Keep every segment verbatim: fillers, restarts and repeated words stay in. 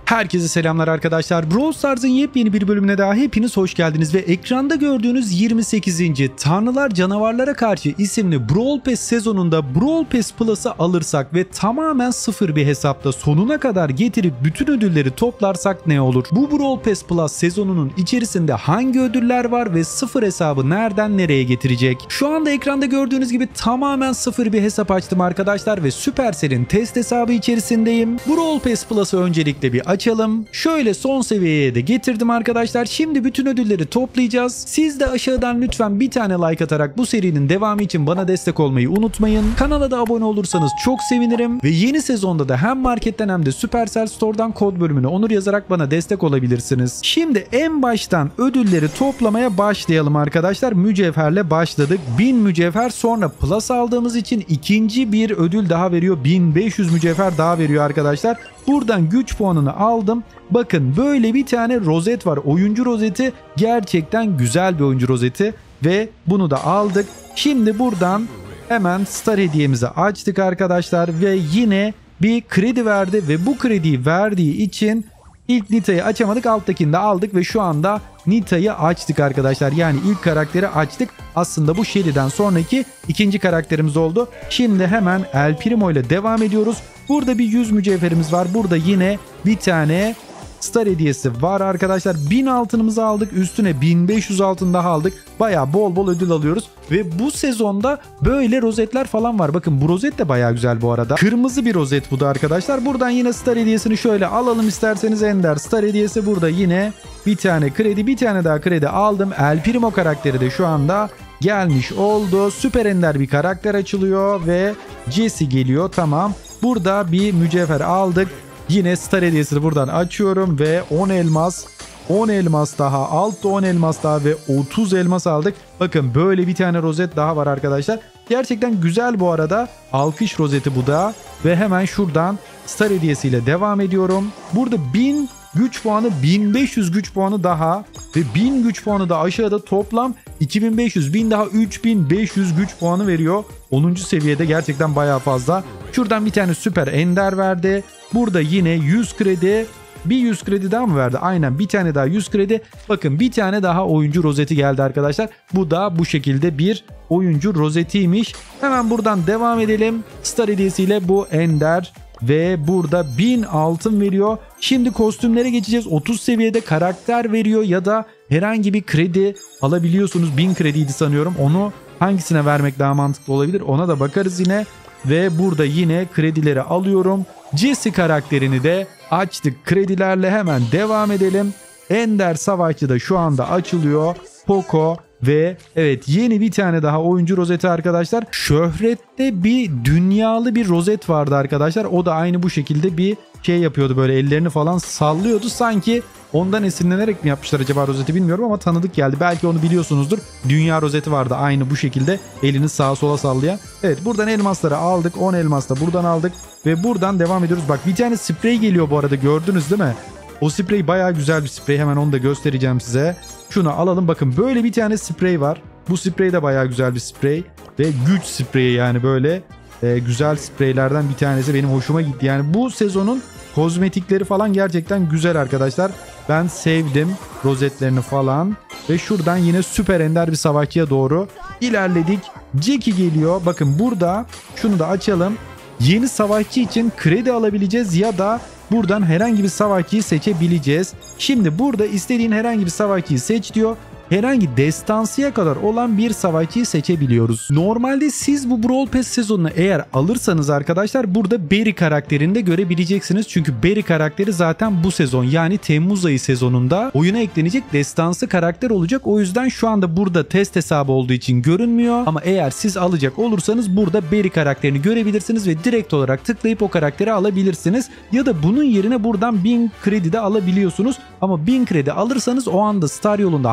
Herkese selamlar arkadaşlar. Brawl Stars'ın yepyeni bir bölümüne daha hepiniz hoş geldiniz ve ekranda gördüğünüz yirmi sekizinci Tanrılar Canavarlara Karşı isimli Brawl Pass sezonunda Brawl Pass Plus'ı alırsak ve tamamen sıfır bir hesapta sonuna kadar getirip bütün ödülleri toplarsak ne olur? Bu Brawl Pass Plus sezonunun içerisinde hangi ödüller var ve sıfır hesabı nereden nereye getirecek? Şu anda ekranda gördüğünüz gibi tamamen sıfır bir hesap açtım arkadaşlar ve Supercell'in test hesabı içerisindeyim. Brawl Pass Plus'ı öncelikle bir açalım. Şöyle son seviyeye de getirdim arkadaşlar. Şimdi bütün ödülleri toplayacağız. Siz de aşağıdan lütfen bir tane like atarak bu serinin devamı için bana destek olmayı unutmayın. Kanala da abone olursanız çok sevinirim. Ve yeni sezonda da hem marketten hem de Supercell Store'dan kod bölümüne Onur yazarak bana destek olabilirsiniz. Şimdi en baştan ödülleri toplamaya başlayalım arkadaşlar. Mücevherle başladık. bin mücevher, sonra Plus aldığımız için ikinci bir ödül daha veriyor. bin beş yüz mücevher daha veriyor arkadaşlar. Buradan güç puanını aldım. Bakın böyle bir tane rozet var. Oyuncu rozeti, gerçekten güzel bir oyuncu rozeti ve bunu da aldık. Şimdi buradan hemen star hediyemizi açtık arkadaşlar ve yine bir kredi verdi ve bu krediyi verdiği için ilk Nita'yı açamadık, alttakini de aldık ve şu anda Nita'yı açtık arkadaşlar. Yani ilk karakteri açtık. Aslında bu Shelly'den sonraki ikinci karakterimiz oldu. Şimdi hemen El Primo ile devam ediyoruz. Burada bir yüz mücevherimiz var. Burada yine bir tane star hediyesi var arkadaşlar. bin altınımızı aldık. Üstüne bin beş yüz altın daha aldık. Bayağı bol bol ödül alıyoruz. Ve bu sezonda böyle rozetler falan var. Bakın bu rozet de bayağı güzel bu arada. Kırmızı bir rozet bu da arkadaşlar. Buradan yine star hediyesini şöyle alalım isterseniz. Ender star hediyesi burada yine bir tane kredi, bir tane daha kredi aldım. El Primo karakteri de şu anda gelmiş oldu. Süper ender bir karakter açılıyor ve Jesse geliyor. Tamam. Burada bir mücevher aldık. Yine star hediyesini buradan açıyorum ve on elmas, on elmas daha, altta on elmas daha ve otuz elmas aldık. Bakın böyle bir tane rozet daha var arkadaşlar. Gerçekten güzel bu arada. Alkış rozeti bu da ve hemen şuradan star hediyesiyle devam ediyorum. Burada bin güç puanı, bin beş yüz güç puanı daha ve bin güç puanı da aşağıda, toplam iki bin beş yüz, bin daha üç bin beş yüz güç puanı veriyor. onuncu seviyede gerçekten bayağı fazla. Şuradan bir tane süper ender verdi. Burada yine yüz kredi, bir yüz kredi daha mı verdi? Aynen, bir tane daha yüz kredi. Bakın bir tane daha oyuncu rozeti geldi arkadaşlar. Bu da bu şekilde bir oyuncu rozetiymiş. Hemen buradan devam edelim. Star hediyesiyle bu ender ve burada bin altın veriyor. Şimdi kostümlere geçeceğiz. otuz seviyede karakter veriyor ya da herhangi bir kredi alabiliyorsunuz. bin krediydi sanıyorum. Onu hangisine vermek daha mantıklı olabilir? Ona da bakarız yine. Ve burada yine kredileri alıyorum. Jesse karakterini de açtık. Kredilerle hemen devam edelim. Ender Savaşçı da şu anda açılıyor. Poco ve evet, yeni bir tane daha oyuncu rozeti arkadaşlar. Şöhrette bir dünyalı bir rozet vardı arkadaşlar. O da aynı bu şekilde bir şey yapıyordu, böyle ellerini falan sallıyordu. Sanki ondan esinlenerek mi yapmışlar acaba rozeti bilmiyorum ama tanıdık geldi. Belki onu biliyorsunuzdur. Dünya rozeti vardı aynı bu şekilde elini sağa sola sallayan. Evet, buradan elmasları aldık. on elmas da buradan aldık ve buradan devam ediyoruz. Bak bir tane sprey geliyor bu arada, gördünüz değil mi? O sprey bayağı güzel bir sprey. Hemen onu da göstereceğim size. Şunu alalım. Bakın böyle bir tane sprey var. Bu sprey de bayağı güzel bir sprey. Ve güç spreyi, yani böyle e, güzel spreylerden bir tanesi. Benim hoşuma gitti. Yani bu sezonun kozmetikleri falan gerçekten güzel arkadaşlar. Ben sevdim rozetlerini falan. Ve şuradan yine süper ender bir savaşçıya doğru ilerledik. Jackie geliyor. Bakın burada şunu da açalım. Yeni savaşçı için kredi alabileceğiz ya da buradan herhangi bir savaşçıyı seçebileceğiz. Şimdi burada istediğin herhangi bir savaşçıyı seç diyor. Herhangi destansıya kadar olan bir savaşçıyı seçebiliyoruz. Normalde siz bu Brawl Pass sezonunu eğer alırsanız arkadaşlar burada Barry karakterini de görebileceksiniz. Çünkü Barry karakteri zaten bu sezon, yani Temmuz ayı sezonunda oyuna eklenecek destansı karakter olacak. O yüzden şu anda burada test hesabı olduğu için görünmüyor. Ama eğer siz alacak olursanız burada Barry karakterini görebilirsiniz ve direkt olarak tıklayıp o karakteri alabilirsiniz. Ya da bunun yerine buradan bin kredi de alabiliyorsunuz. Ama bin kredi alırsanız o anda Star yolunda hangi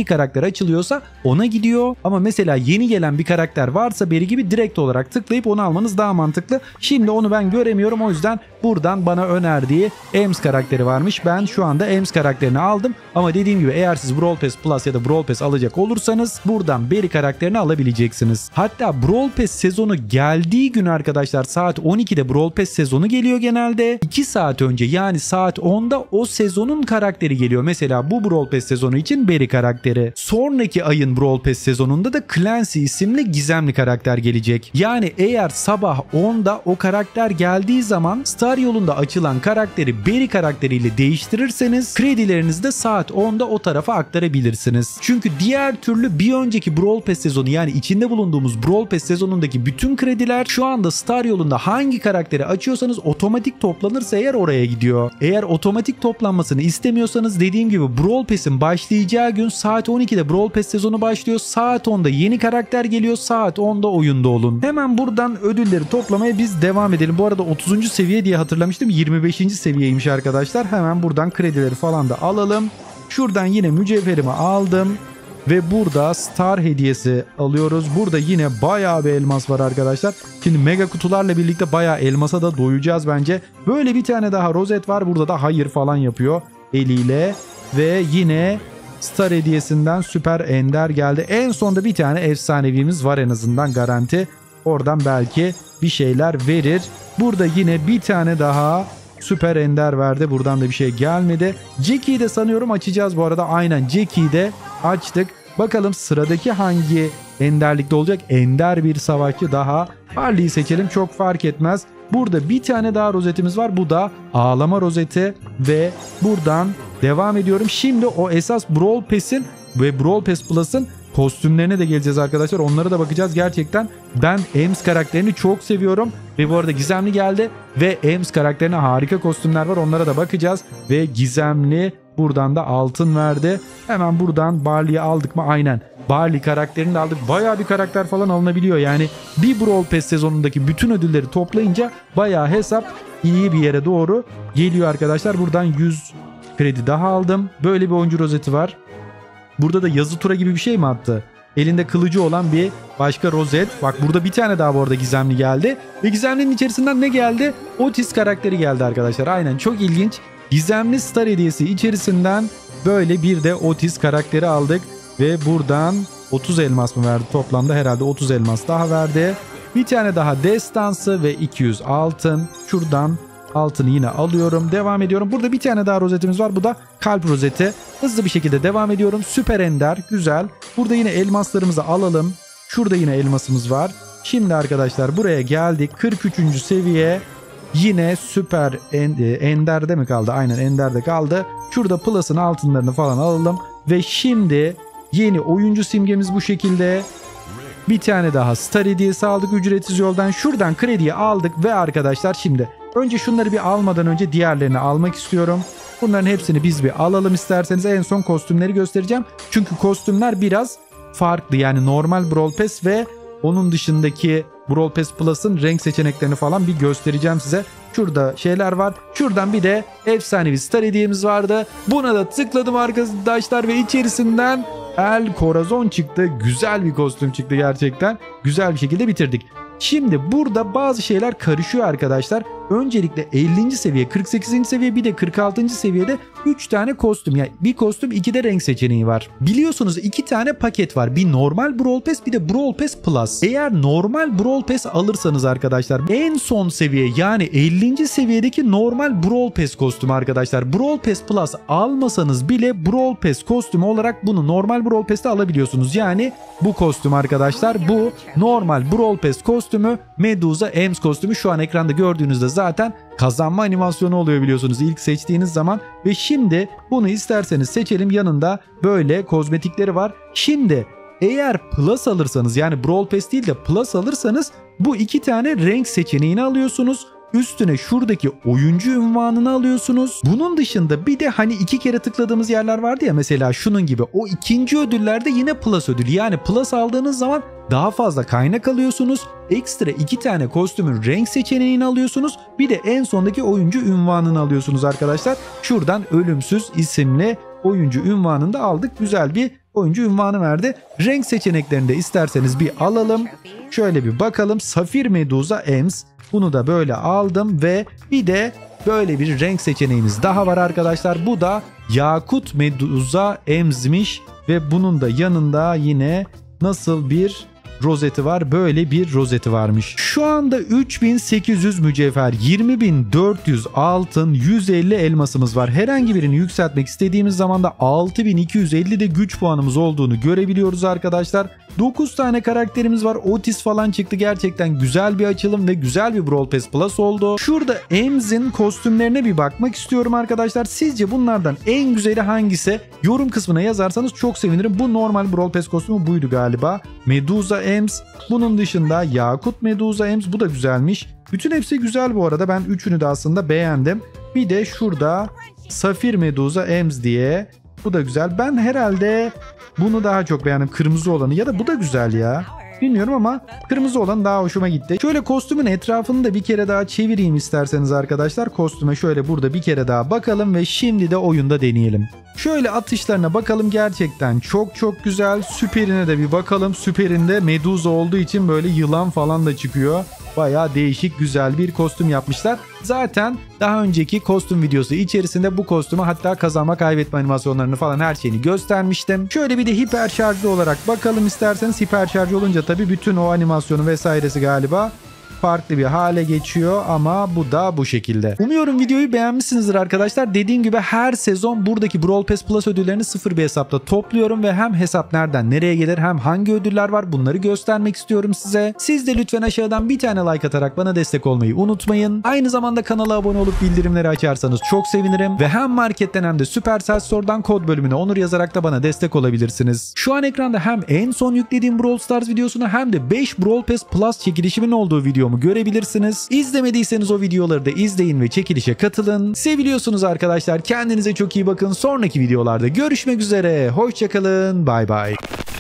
karakter açılıyorsa ona gidiyor. Ama mesela yeni gelen bir karakter varsa Barry gibi direkt olarak tıklayıp onu almanız daha mantıklı. Şimdi onu ben göremiyorum, o yüzden buradan bana önerdiği Ems karakteri varmış. Ben şu anda Ems karakterini aldım. Ama dediğim gibi eğer siz Brawl Pass Plus ya da Brawl Pass alacak olursanız buradan Barry karakterini alabileceksiniz. Hatta Brawl Pass sezonu geldiği gün arkadaşlar saat on ikide Brawl Pass sezonu geliyor genelde. iki saat önce yani saat onda o sezonun karakteri geliyor. Mesela bu Brawl Pass sezonu için Barry karakteri. Sonraki ayın Brawl Pass sezonunda da Clancy isimli gizemli karakter gelecek. Yani eğer sabah onda o karakter geldiği zaman Star yolunda açılan karakteri Barry karakteriyle değiştirirseniz kredilerinizi de saat onda o tarafa aktarabilirsiniz. Çünkü diğer türlü bir önceki Brawl Pass sezonu yani içinde bulunduğumuz Brawl Pass sezonundaki bütün krediler şu anda Star yolunda hangi karakteri açıyorsanız otomatik toplanırsa eğer oraya gidiyor. Eğer otomatik toplanmasını istemiyorsanız dediğim gibi Brawl Pass'in başlayacağı gün saat on ikide Brawl Pass sezonu başlıyor. Saat onda yeni karakter geliyor. Saat onda oyunda olun. Hemen buradan ödülleri toplamaya biz devam edelim. Bu arada otuzuncu seviye diye hatırlamıştım. yirmi beşinci seviyeymiş arkadaşlar. Hemen buradan kredileri falan da alalım. Şuradan yine mücevherimi aldım. Ve burada Star hediyesi alıyoruz. Burada yine bayağı bir elmas var arkadaşlar. Şimdi mega kutularla birlikte bayağı elmasa da doyacağız bence. Böyle bir tane daha rozet var. Burada da hayır falan yapıyor eliyle. Ve yine Star hediyesinden süper ender geldi. En sonda bir tane efsanevimiz var en azından garanti. Oradan belki bir şeyler verir. Burada yine bir tane daha süper ender verdi. Buradan da bir şey gelmedi. Jackie'yi de sanıyorum açacağız bu arada. Aynen Jackie'yi de açtık. Bakalım sıradaki hangi enderlikte olacak? Ender bir savaşçı daha. Barley'i seçelim, çok fark etmez. Burada bir tane daha rozetimiz var. Bu da ağlama rozeti ve buradan devam ediyorum. Şimdi o esas Brawl Pass'in ve Brawl Pass Plus'ın kostümlerine de geleceğiz arkadaşlar. Onlara da bakacağız. Gerçekten ben Ems karakterini çok seviyorum. Ve bu arada gizemli geldi. Ve Ems karakterine harika kostümler var. Onlara da bakacağız. Ve gizemli buradan da altın verdi. Hemen buradan Barley'i aldık mı? Aynen. Barley karakterini de aldık. Bayağı bir karakter falan alınabiliyor. Yani bir Brawl Pass sezonundaki bütün ödülleri toplayınca bayağı hesap iyi bir yere doğru geliyor arkadaşlar. Buradan yüz kredi daha aldım. Böyle bir oyuncu rozeti var. Burada da yazı tura gibi bir şey mi attı? Elinde kılıcı olan bir başka rozet. Bak burada bir tane daha bu arada gizemli geldi. Ve gizemlinin içerisinden ne geldi? Otis karakteri geldi arkadaşlar. Aynen, çok ilginç. Gizemli Star hediyesi içerisinden böyle bir de Otis karakteri aldık. Ve buradan otuz elmas mı verdi? Toplamda herhalde otuz elmas daha verdi. Bir tane daha destansı ve iki yüz altın. Şuradan altını yine alıyorum. Devam ediyorum. Burada bir tane daha rozetimiz var. Bu da kalp rozeti. Hızlı bir şekilde devam ediyorum. Süper ender. Güzel. Burada yine elmaslarımızı alalım. Şurada yine elmasımız var. Şimdi arkadaşlar buraya geldik. kırk üçüncü seviye. Yine süper enderde mi kaldı? Aynen enderde kaldı. Şurada plus'ın altınlarını falan alalım. Ve şimdi yeni oyuncu simgemiz bu şekilde. Bir tane daha Star hediyesi aldık ücretsiz yoldan. Şuradan krediyi aldık ve arkadaşlar şimdi önce şunları bir almadan önce diğerlerini almak istiyorum. Bunların hepsini biz bir alalım isterseniz. En son kostümleri göstereceğim. Çünkü kostümler biraz farklı. Yani normal Brawl Pass ve onun dışındaki Brawl Pass Plus'ın renk seçeneklerini falan bir göstereceğim size. Şurada şeyler var. Şuradan bir de efsanevi Star hediyemiz vardı. Buna da tıkladım arkadaşlar ve içerisinden El Corazon çıktı. Güzel bir kostüm çıktı gerçekten. Güzel bir şekilde bitirdik. Şimdi burada bazı şeyler karışıyor arkadaşlar. Öncelikle ellinci seviye, kırk sekizinci seviye bir de kırk altıncı seviyede üç tane kostüm. Yani bir kostüm iki de renk seçeneği var. Biliyorsunuz iki tane paket var. Bir normal Brawl Pass bir de Brawl Pass Plus. Eğer normal Brawl Pass alırsanız arkadaşlar en son seviye yani ellinci seviyedeki normal Brawl Pass kostümü arkadaşlar. Brawl Pass Plus almasanız bile Brawl Pass kostümü olarak bunu normal Brawl Pass'te alabiliyorsunuz. Yani bu kostüm arkadaşlar, bu normal Brawl Pass kostümü, Medusa Ems kostümü şu an ekranda gördüğünüzde zaten kazanma animasyonu oluyor biliyorsunuz ilk seçtiğiniz zaman. Ve şimdi bunu isterseniz seçelim, yanında böyle kozmetikleri var. Şimdi eğer Plus alırsanız yani Brawl Pass değil de Plus alırsanız bu iki tane renk seçeneğini alıyorsunuz. Üstüne şuradaki oyuncu unvanını alıyorsunuz. Bunun dışında bir de hani iki kere tıkladığımız yerler vardı ya, mesela şunun gibi, o ikinci ödüllerde yine Plus ödülü. Yani Plus aldığınız zaman daha fazla kaynak alıyorsunuz. Ekstra iki tane kostümün renk seçeneğini alıyorsunuz. Bir de en sondaki oyuncu unvanını alıyorsunuz arkadaşlar. Şuradan ölümsüz isimli oyuncu unvanını da aldık. Güzel bir oyuncu unvanı verdi. Renk seçeneklerini de isterseniz bir alalım. Şöyle bir bakalım. Safir Medusa Ems. Bunu da böyle aldım ve bir de böyle bir renk seçeneğimiz daha var arkadaşlar. Bu da Yakut Medusa Ems'miş ve bunun da yanında yine nasıl bir rozeti var? Böyle bir rozeti varmış. Şu anda üç bin sekiz yüz mücevher, yirmi bin dört yüz altın, yüz elli elmasımız var. Herhangi birini yükseltmek istediğimiz zaman da altı bin iki yüz elli de güç puanımız olduğunu görebiliyoruz arkadaşlar. dokuz tane karakterimiz var. Otis falan çıktı. Gerçekten güzel bir açılım ve güzel bir Brawl Pass Plus oldu. Şurada Ems'in kostümlerine bir bakmak istiyorum arkadaşlar. Sizce bunlardan en güzeli hangisi? Yorum kısmına yazarsanız çok sevinirim. Bu normal Brawl Pass kostümü buydu galiba. Medusa Ems. Bunun dışında Yakut Medusa Ems. Bu da güzelmiş. Bütün hepsi güzel bu arada. Ben üçünü de aslında beğendim. Bir de şurada Safir Medusa Ems diye. Bu da güzel. Ben herhalde bunu daha çok beğendim. Kırmızı olanı ya da bu da güzel ya. Bilmiyorum ama kırmızı olan daha hoşuma gitti. Şöyle kostümün etrafını da bir kere daha çevireyim isterseniz arkadaşlar. Kostüme şöyle burada bir kere daha bakalım ve şimdi de oyunda deneyelim. Şöyle atışlarına bakalım, gerçekten çok çok güzel. Süperine de bir bakalım. Süperinde Medusa olduğu için böyle yılan falan da çıkıyor. Bayağı değişik güzel bir kostüm yapmışlar. Zaten daha önceki kostüm videosu içerisinde bu kostümü hatta kazanma kaybetme animasyonlarını falan her şeyini göstermiştim. Şöyle bir de hiper şarjlı olarak bakalım isterseniz. Hiper şarj olunca tabii bütün o animasyonu vesairesi galiba farklı bir hale geçiyor ama bu da bu şekilde. Umuyorum videoyu beğenmişsinizdir arkadaşlar. Dediğim gibi her sezon buradaki Brawl Pass Plus ödüllerini sıfır bir hesapta topluyorum ve hem hesap nereden nereye gelir hem hangi ödüller var bunları göstermek istiyorum size. Siz de lütfen aşağıdan bir tane like atarak bana destek olmayı unutmayın. Aynı zamanda kanala abone olup bildirimleri açarsanız çok sevinirim ve hem marketten hem de Supercell Store'dan kod bölümüne Onur yazarak da bana destek olabilirsiniz. Şu an ekranda hem en son yüklediğim Brawl Stars videosunu hem de beş Brawl Pass Plus çekilişimin olduğu videomu görebilirsiniz. İzlemediyseniz o videoları da izleyin ve çekilişe katılın. Seviliyorsunuz arkadaşlar. Kendinize çok iyi bakın. Sonraki videolarda görüşmek üzere. Hoşça kalın. Bay bay.